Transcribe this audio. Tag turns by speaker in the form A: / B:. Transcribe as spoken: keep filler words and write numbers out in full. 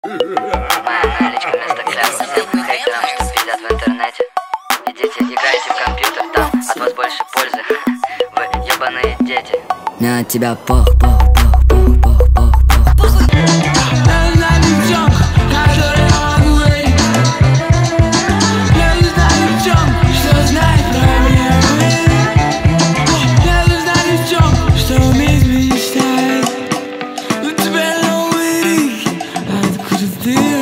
A: Моя наличка вместо клясса всем хейтерам, что пиздят в интернете. Идите, играйте в компьютер, там от вас больше пользы. Вы ебаные дети. Мне от тебя пох, пох, пох, пох, пох, пох, пох.
B: Ты